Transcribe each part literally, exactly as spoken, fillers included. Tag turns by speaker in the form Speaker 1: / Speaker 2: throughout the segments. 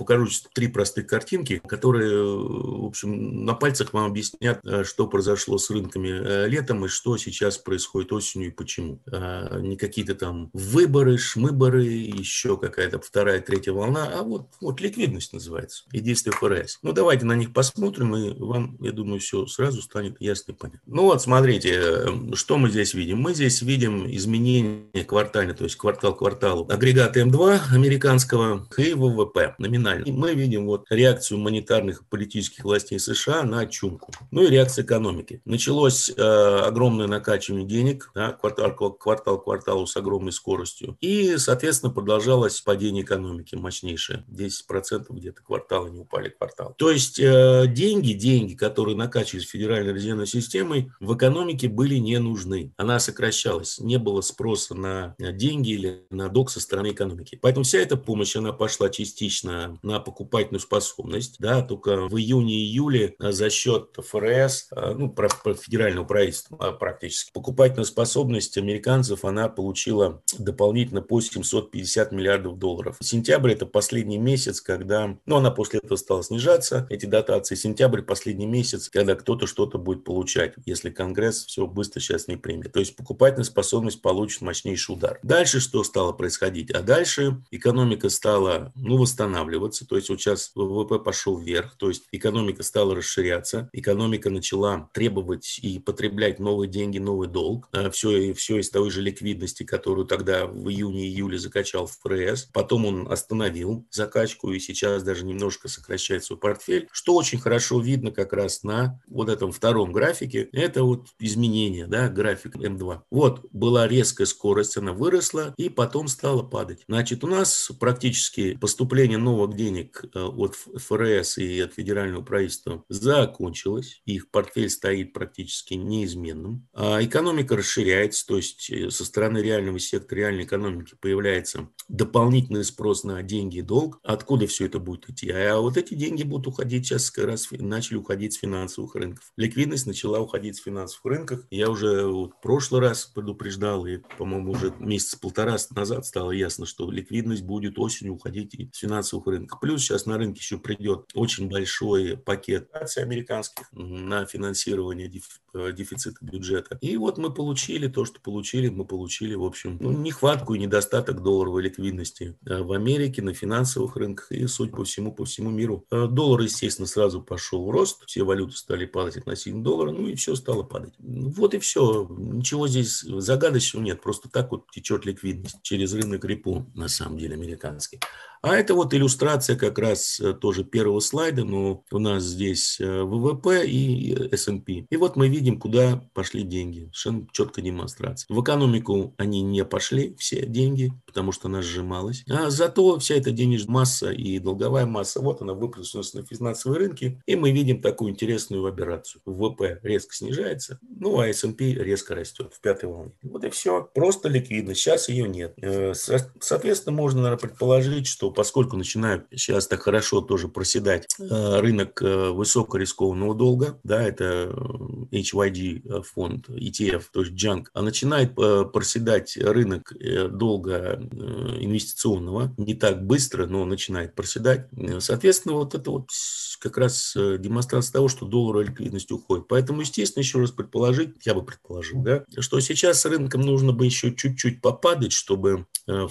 Speaker 1: покажу три простых картинки, которые, в общем, на пальцах вам объяснят, что произошло с рынками летом и что сейчас происходит осенью и почему. Не какие-то там выборы, шмыборы, еще какая-то вторая, третья волна, а вот, вот ликвидность называется и действие ФРС. Ну, давайте на них посмотрим, и вам, я думаю, все сразу станет ясно и понятно. Ну вот, смотрите, что мы здесь видим. Мы здесь видим изменения квартальные, то есть квартал к кварталу агрегата эм два американского и ВВП номинально. И мы видим вот реакцию монетарных и политических властей США на чумку. Ну и реакция экономики. Началось э, огромное накачивание денег, да, квартал, квартал к кварталу с огромной скоростью. И, соответственно, продолжалось падение экономики мощнейшее. десять процентов где-то кварталы не упали квартал. То есть э, деньги, деньги, которые накачивались Федеральной резервной системой, в экономике были не нужны. Она сокращалась. Не было спроса на деньги или на долг со стороны экономики. Поэтому вся эта помощь, она пошла частично на покупательную способность. Да, только в июне-июле за счет ФРС, ну, федерального правительства практически, покупательная способность американцев, она получила дополнительно по семьсот пятьдесят миллиардов долларов. Сентябрь – это последний месяц, когда, ну, она после этого стала снижаться, эти дотации. Сентябрь – последний месяц, когда кто-то что-то будет получать, если Конгресс все быстро сейчас не примет. То есть покупательная способность получит мощнейший удар. Дальше что стало происходить? А дальше экономика стала, ну, восстанавливаться. То есть вот сейчас ВВП пошел вверх, то есть экономика стала расширяться, экономика начала требовать и потреблять новые деньги, новый долг. Все, все из той же ликвидности, которую тогда в июне-июле закачал ФРС. Потом он остановил закачку и сейчас даже немножко сокращает свой портфель, что очень хорошо видно как раз на вот этом втором графике. Это вот изменение, да, график эм два. Вот была резкая скорость, она выросла и потом стала падать. Значит, у нас практически поступление новых денег от ФРС и от федерального правительства закончилось. Их портфель стоит практически неизменным. А экономика расширяется, то есть со стороны реального сектора, реальной экономики появляется дополнительный спрос на деньги и долг. Откуда все это будет идти? А вот эти деньги будут уходить, сейчас как раз начали уходить с финансовых рынков. Ликвидность начала уходить с финансовых рынков. Я уже вот в прошлый раз предупреждал, и, по-моему, уже месяца полтора назад стало ясно, что ликвидность будет осенью уходить с финансовых рынков. Плюс сейчас на рынке еще придет очень большой пакет акций американских на финансирование дефицита бюджета. И вот мы получили то, что получили. Мы получили, в общем, ну, нехватку и недостаток долларовой ликвидности в Америке, на финансовых рынках и, судя по всему, по всему миру. Доллар, естественно, сразу пошел в рост. Все валюты стали падать относительно доллара, ну и все стало падать. Вот и все. Ничего здесь загадочного нет. Просто так вот течет ликвидность через рынок репо, на самом деле, американский. А это вот иллюстрация как раз тоже первого слайда, но у нас здесь ВВП и эс энд пи. И вот мы видим, куда пошли деньги. Совершенно четкая демонстрация. В экономику они не пошли, все деньги, потому что она сжималась. А зато вся эта денежная масса и долговая масса, вот она выплеснулась на финансовые рынки. И мы видим такую интересную операцию. ВВП резко снижается, ну а эс энд пи резко растет в пятой волне. Вот и все. Просто ликвидность. Сейчас ее нет. Соответственно, можно, наверное, предположить, что поскольку начинают сейчас так хорошо тоже проседать рынок высокорискованного долга, да, это эйч вай ди фонд, и ти эф, то есть джанк, а начинает проседать рынок долга инвестиционного, не так быстро, но начинает проседать. Соответственно, вот это вот как раз демонстрация того, что долларовая ликвидность уходит. Поэтому, естественно, еще раз предположить, я бы предположил, да, что сейчас рынкам нужно бы еще чуть-чуть попадать, чтобы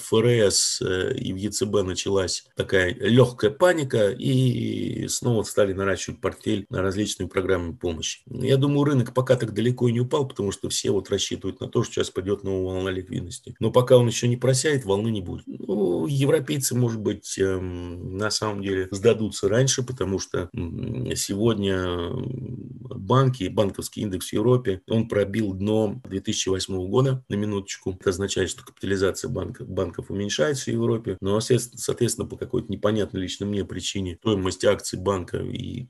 Speaker 1: ФРС и в ЕЦБ началась такая легкая паника и снова стали наращивать портфель на различные программы помощи. Я думаю, рынок пока так далеко и не упал, потому что все вот рассчитывают на то, что сейчас пойдет новая волна ликвидности. Но пока он еще не просядет, волны не будет. Ну, европейцы, может быть, на самом деле сдадутся раньше, потому что сегодня банки, банковский индекс в Европе, он пробил дно две тысячи восьмого года, на минуточку. Это означает, что капитализация банков, банков уменьшается в Европе, но, соответственно, по какой-то непонятной лично мне причине стоимость акций банка и те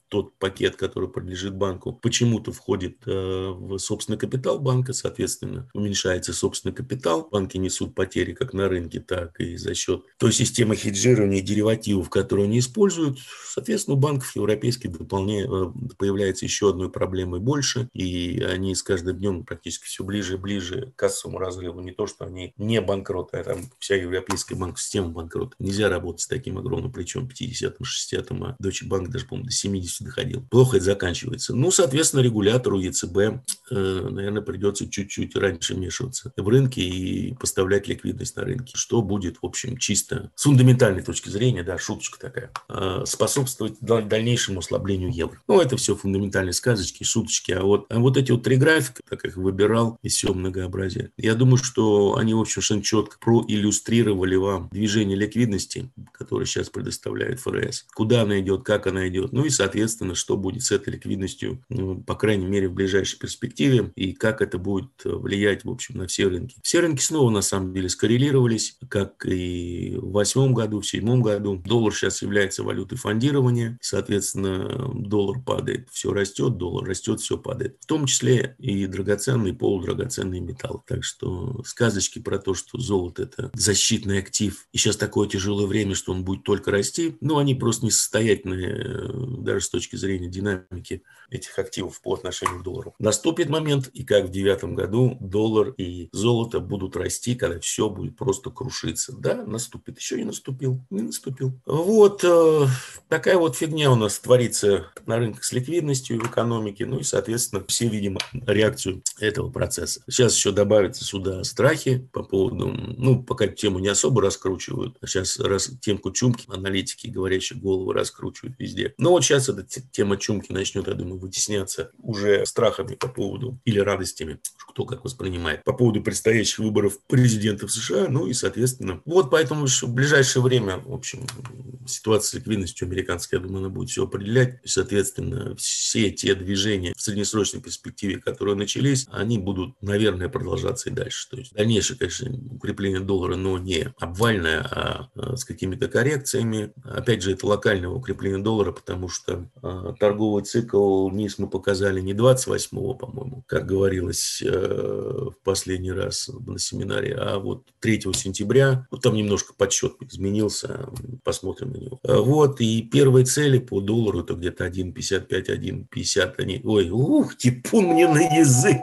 Speaker 1: тот пакет, который принадлежит банку, почему-то входит э, в собственный капитал банка, соответственно, уменьшается собственный капитал, банки несут потери как на рынке, так и за счет той системы хеджирования и деривативов, которую они используют. Соответственно, у банков европейских дополняет, появляется еще одной проблемой больше, и они с каждым днем практически все ближе и ближе к кассовому разрыву. Не то, что они не банкроты, а там вся европейская банковская система банкрота. Нельзя работать с таким огромным плечом пятидесятым, шестидесятым, а Deutsche Bank даже, по-моему, до семидесяти доходил. Плохо это заканчивается. Ну, соответственно, регулятору ЕЦБ, э, наверное, придется чуть-чуть раньше вмешиваться в рынки и поставлять ликвидность на рынке, что будет, в общем, чисто с фундаментальной точки зрения, да, шуточка такая, э, способствовать дальнейшему ослаблению евро. Ну, это все фундаментальные сказочки, шуточки, а вот, а вот эти вот три графика, так как их выбирал из всего многообразия, я думаю, что они, в общем, совершенно четко проиллюстрировали вам движение ликвидности, которое сейчас предоставляет ФРС, куда она идет, как она идет, ну и, соответственно, что будет с этой ликвидностью, ну, по крайней мере, в ближайшей перспективе, и как это будет влиять, в общем, на все рынки. Все рынки снова, на самом деле, скоррелировались, как и в восьмом году, в седьмом году. Доллар сейчас является валютой фондирования, соответственно, доллар падает, все растет, доллар растет, все падает. В том числе и драгоценные, и полудрагоценные металлы. Так что сказочки про то, что золото – это защитный актив, и сейчас такое тяжелое время, что он будет только расти, ну, они просто несостоятельные, даже с точки зрения динамики этих активов по отношению к доллару. Наступит момент, и как в девятом году, доллар и золото будут расти, когда все будет просто крушиться. Да, наступит. Еще не наступил. Не наступил. Вот э, такая вот фигня у нас творится на рынках с ликвидностью в экономике. Ну и, соответственно, все видим реакцию этого процесса. Сейчас еще добавятся сюда страхи по поводу, ну, пока тему не особо раскручивают. Сейчас раз, темку чумки, аналитики, говорящие головы, раскручивают везде. Но вот сейчас эта тема чумки начнет, я думаю, вытесняться уже страхами по поводу, или радостями, кто как воспринимает, по поводу предстоящих выборов президента в США. Ну и, соответственно, вот поэтому в ближайшее время, в общем, ситуация с ликвидностью американской, я думаю, она будет все определять. И, соответственно, все те движения в среднесрочной перспективе, которые начались, они будут, наверное, продолжаться и дальше. То есть дальнейшее, конечно, укрепление доллара, но не обвальное, а с какими-то коррекциями. Опять же, это локальное укрепление доллара, потому что а, торговый цикл низ мы показали не двадцать восьмого, по-моему, как говорилось э, в последний раз на семинаре, а вот третьего сентября. Вот там немножко подсчет изменился, посмотрим на него. Вот, и первые цели по доллару это где-то один пятьдесят пять, один пятьдесят. Они... Ой, ух, типун мне на язык.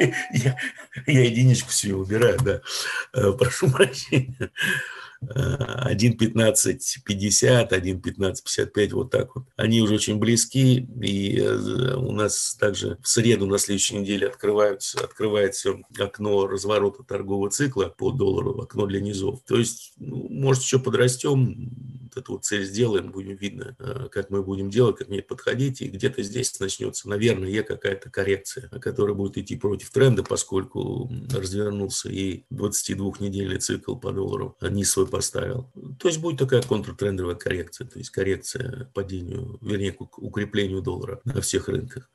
Speaker 1: Я, я единичку себе убираю, да. Прошу прощения. один пятнадцать пятьдесят, один пятнадцать пятьдесят пять, вот так вот. Они уже очень близки, и у нас также в среду на следующей неделе открывается, открывается окно разворота торгового цикла по доллару, окно для низов. То есть, ну, может, еще подрастем, вот эту вот цель сделаем, будем видно, как мы будем делать, как мне подходить, и где-то здесь начнется, наверное, какая-то коррекция, которая будет идти против тренда, поскольку развернулся и двадцатидвухнедельный цикл по доллару низ свой поставил. То есть будет такая контртрендовая коррекция, то есть коррекция к падению, вернее, к укреплению доллара на всех рынках.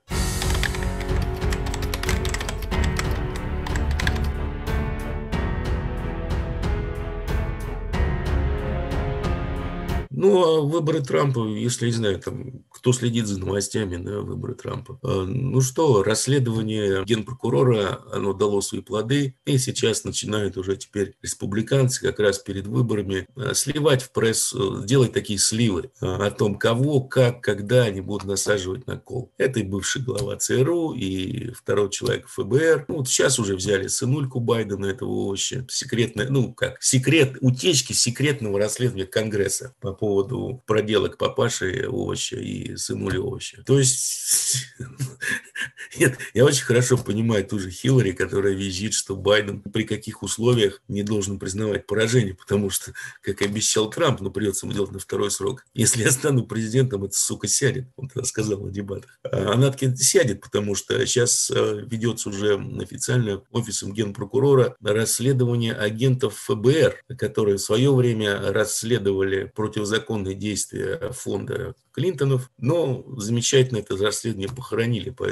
Speaker 1: Ну, а выборы Трампа, если, не знаю, там, кто следит за новостями, да, выборы Трампа. Ну что, расследование генпрокурора, оно дало свои плоды, и сейчас начинают уже теперь республиканцы как раз перед выборами сливать в прессу, делать такие сливы о том, кого, как, когда они будут насаживать на кол. Это и бывший глава ЦРУ, и второй человек ФБР. Ну, вот сейчас уже взяли сынульку Байдена, этого овоща, секретное, ну, как, секрет, утечки секретного расследования Конгресса по поводу поводу проделок папаши овоща и сынули овоща. То есть нет, я очень хорошо понимаю ту же Хиллари, которая визжит, что Байден при каких условиях не должен признавать поражение, потому что, как обещал Трамп, ну, придется ему делать на второй срок. Если я стану президентом, эта сука сядет, он тогда сказал на дебатах. Она таки сядет, потому что сейчас ведется уже официально офисом генпрокурора расследование агентов ФБР, которые в свое время расследовали противозаконные действия фонда Клинтонов, но замечательно это расследование похоронили, поэтому, в общем,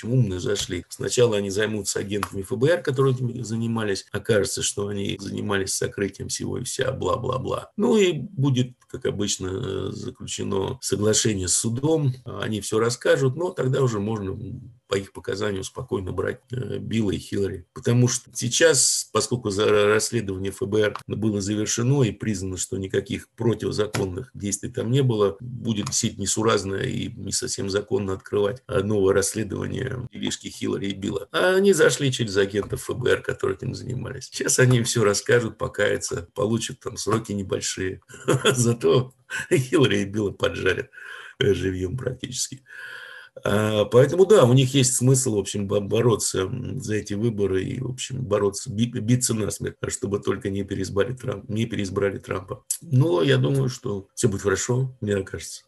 Speaker 1: общем, умные зашли. Сначала они займутся агентами эф бэ эр, которые этим занимались. Окажется, что они занимались сокрытием всего и вся, бла-бла-бла. Ну и будет, как обычно, заключено соглашение с судом. Они все расскажут, но тогда уже можно по их показанию спокойно брать Билла и Хиллари. Потому что сейчас, поскольку расследование эф бэ эр было завершено и признано, что никаких противозаконных действий там не было, будет сеть несуразная и не совсем законно открывать новое расследование делишки Хиллари и Билла. А они зашли через агентов эф бэ эр, которые этим занимались. Сейчас они им все расскажут, покаются, получат там сроки небольшие. Зато Хиллари и Билла поджарят живьем практически. Поэтому, да, у них есть смысл, в общем, бороться за эти выборы и, в общем, бороться, биться насмерть, чтобы только не переизбрали Трампа. Не переизбрали Трампа. Но я думаю, что все будет хорошо, мне кажется.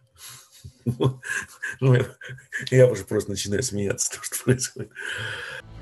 Speaker 1: Ну, я уже просто начинаю смеяться, то, что происходит.